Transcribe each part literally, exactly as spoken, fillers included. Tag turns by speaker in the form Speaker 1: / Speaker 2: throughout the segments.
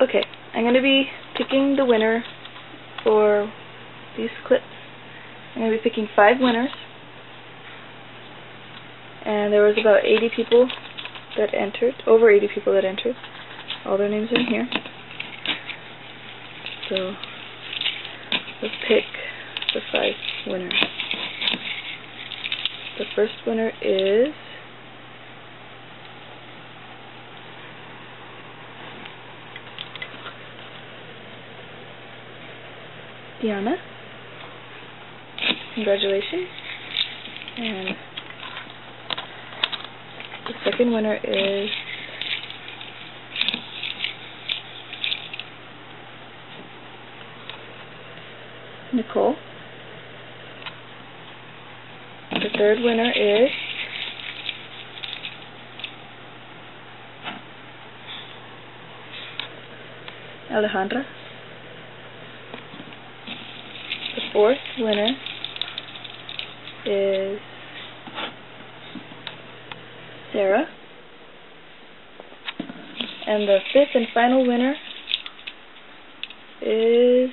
Speaker 1: Okay, I'm going to be picking the winner for these clips. I'm going to be picking five winners. And there was about eighty people that entered, over eighty people that entered. All their names are in here. So, let's pick the five winners. The first winner is Diana. Congratulations. And the second winner is Nicole. The third winner is Alejandra. The fourth winner is Sarah. And the fifth and final winner is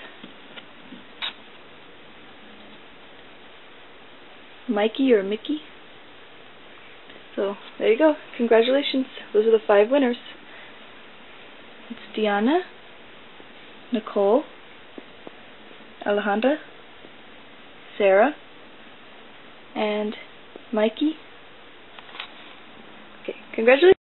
Speaker 1: Mikey or Mickey. So, there you go. Congratulations. Those are the five winners. It's Diana, Nicole, Alejandra, Sarah, and Mikey. Okay, congratulations.